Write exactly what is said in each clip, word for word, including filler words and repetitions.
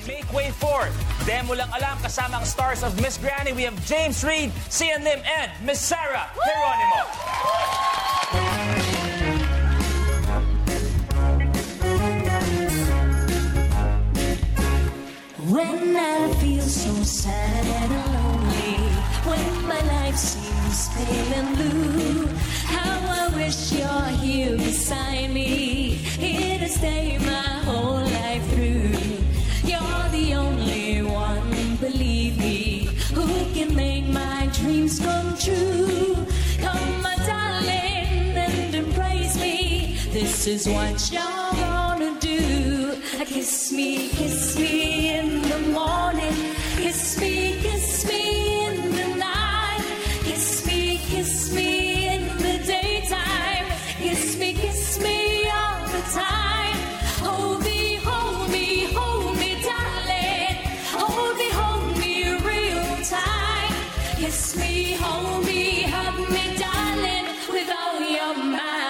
Make way for Demo Lang Alam kasama ang stars of Miss Granny. We have James Reid, Xian and Miss Sarah Geronimo. When I feel so sad and lonely, when my life seems pale and blue, how I wish you're here beside me, here to stay my whole life through. You're the only one, believe me, who can make my dreams come true. Come, my darling, and embrace me. This is what you're gonna do. Kiss me, kiss me in the morning. Kiss me, kiss me in the night. Kiss me, kiss me in the daytime. Kiss me, kiss me all the time. Hold me, hold me, hold me, darling. Hold me, hold me real tight. Kiss me, hold me, hug me, darling, with all your might.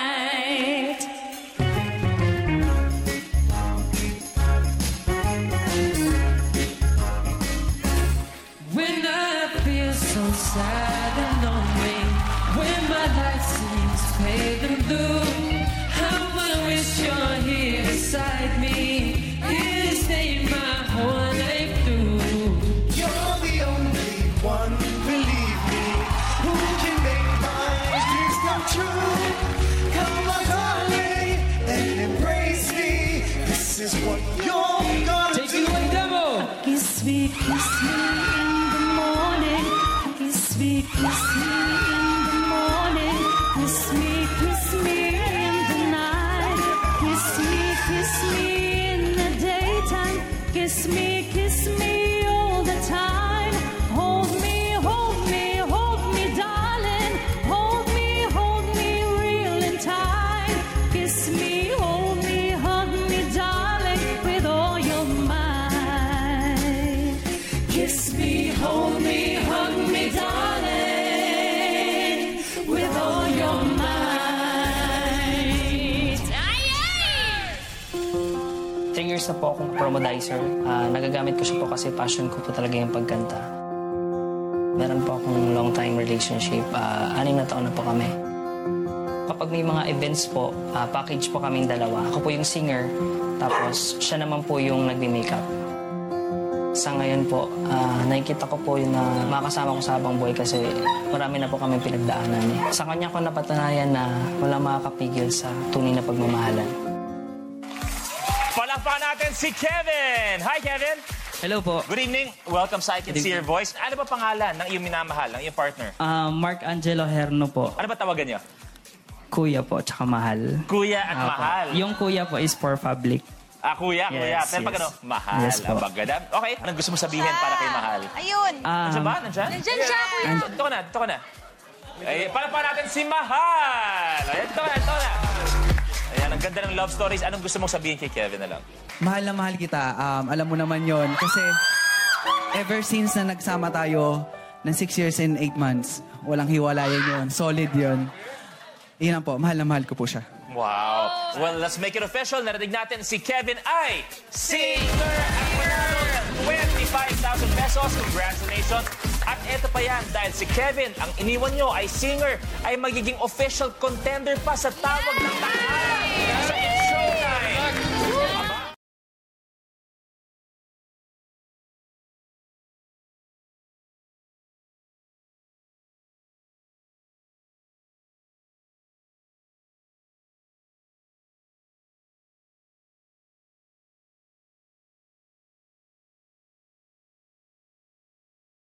When I feel so sad and lonely, when my life seems pale and blue, how I wish you're here beside me, here to stay my whole life through. You're the only one, believe me, who can make my dreams come true. Come on, darling, and embrace me. This is what you're gonna Take do. it away, Demo! Kiss me, kiss me in the morning. Kiss me, kiss me in the morning. Kiss me, kiss me in the night. Kiss me, kiss me in the daytime. Kiss me, kiss me all the time. Hold me, hold me, hold me, darling. Hold me, hold me real and tight. Kiss me, hold me, hug me, darling, with all your might. Kiss me, hold me, hug me, darling, with all your might. Ay, ay! Three years na po akong promodizer. Uh, nagagamit ko siya po kasi passion ko po talaga yung pagkanta. Meron po akong long-time relationship. Uh, anim na taon na po kami. Kapag may mga events po, uh, package po kaming dalawa. Ako po yung singer, tapos siya naman po yung nagme-makeup. Sa ngayon po, uh, nakikita ko po yung na makasama ko sa habang buhay kasi marami na po kami pinagdaanan. Eh. Sa kanya ko napatunayan na walang makakapigil sa tunay na pagmamahalan. Palakpakan natin si Kevin! Hi, Kevin! Hello po. Good evening. Welcome sa I Can See Your Voice. Ano ba pangalan ng iyong minamahal, ng iyong partner? Ah, Mark Angelo Herno po. Ano ba tawagan niyo? Kuya po, tsaka mahal. Kuya at Opo. mahal. Yung kuya po is for public. Ah, kuya, kuya. Yes, Pero pag yes. ano, mahal. Yes po. Ang bagada. Okay, anong gusto mo sabihin para kay mahal? Ayun. Um, Nandiyan ba? Nandiyan? Nandiyan siya, kuya. Dito ka na, dito ka na. Ay, palakpakan natin si Mahal! Ayan, dito ka na, dito ka na. Ayan, ang ganda ng love stories. Anong gusto mong sabihin kay Kevin na lang? Mahal na mahal kita. Um, alam mo naman yon kasi ever since na nagsama tayo ng six years and eight months, walang hiwalayan yun. Solid yun. Iyan lang po, mahal na mahal ko po siya. Wow. Well, let's make it official. Narinig natin si Kevin ay SEE-nger at manalo ng twenty-five thousand pesos. Congratulations. At eto pa yan, dahil si Kevin, ang iniwan nyo ay SEE-nger, ay magiging official contender pa sa tawag ng tanghalan.